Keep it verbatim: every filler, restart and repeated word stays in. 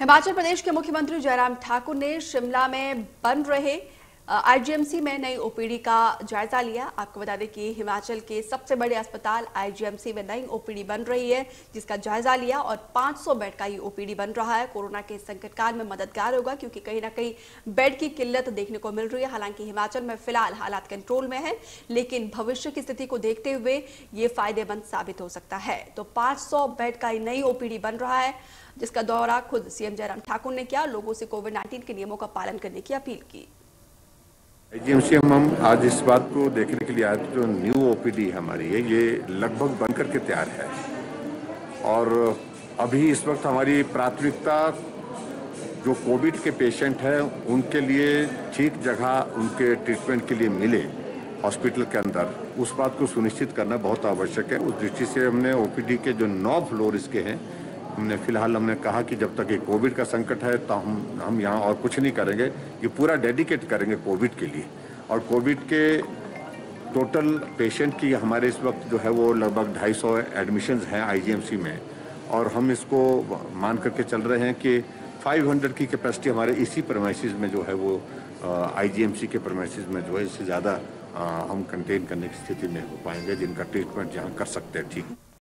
हिमाचल प्रदेश के मुख्यमंत्री जयराम ठाकुर ने शिमला में बन रहे आईजीएमसी में नई ओपीडी का जायजा लिया। आपको बता दें कि हिमाचल के सबसे बड़े अस्पताल आईजीएमसी में नई ओपीडी बन रही है, जिसका जायजा लिया और पाँच सौ बेड का ये ओपीडी बन रहा है। कोरोना के संकट काल में मददगार होगा, क्योंकि कहीं ना कहीं बेड की किल्लत देखने को मिल रही है। हालांकि हिमाचल में फिलहाल हालात कंट्रोल में है, लेकिन भविष्य की स्थिति को देखते हुए ये फायदेमंद साबित हो सकता है। तो पाँच सौ बेड का नई ओपीडी बन रहा है, जिसका दौरा खुद सीएम जयराम ठाकुर ने किया। लोगों से कोविड नाइन्टीन के नियमों का पालन करने की अपील की। आईजीएमसी में हम आज इस बात को देखने के लिए आए थे, जो न्यू ओपीडी हमारी है ये लगभग बनकर के तैयार है और अभी इस वक्त हमारी प्राथमिकता जो कोविड के पेशेंट हैं उनके लिए ठीक जगह उनके ट्रीटमेंट के लिए मिले हॉस्पिटल के अंदर, उस बात को सुनिश्चित करना बहुत आवश्यक है। उस दृष्टि से हमने ओपीडी के जो नौ फ्लोर इसके हैं, हमने फिलहाल हमने कहा कि जब तक ये कोविड का संकट है तो हम हम यहाँ और कुछ नहीं करेंगे, ये पूरा डेडिकेट करेंगे कोविड के लिए। और कोविड के टोटल पेशेंट की हमारे इस वक्त जो है वो लगभग ढाई सौ एडमिशन्स हैं आईजीएमसी में, और हम इसको मान करके चल रहे हैं कि पाँच सौ की कैपेसिटी हमारे इसी प्रेमाइसिस में जो है वो आईजीएमसी के प्रेमाइसिस में जो है इससे ज़्यादा हम कंटेन करने की स्थिति में हो पाएंगे, जिनका ट्रीटमेंट जहाँ कर सकते हैं ठीक।